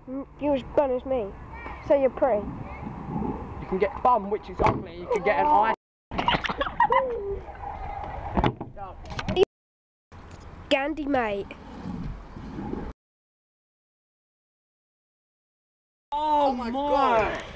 You're as bun as me. So you're pretty. You can get bum, which is ugly. You can get an eye. Gandhi, mate. Oh my God.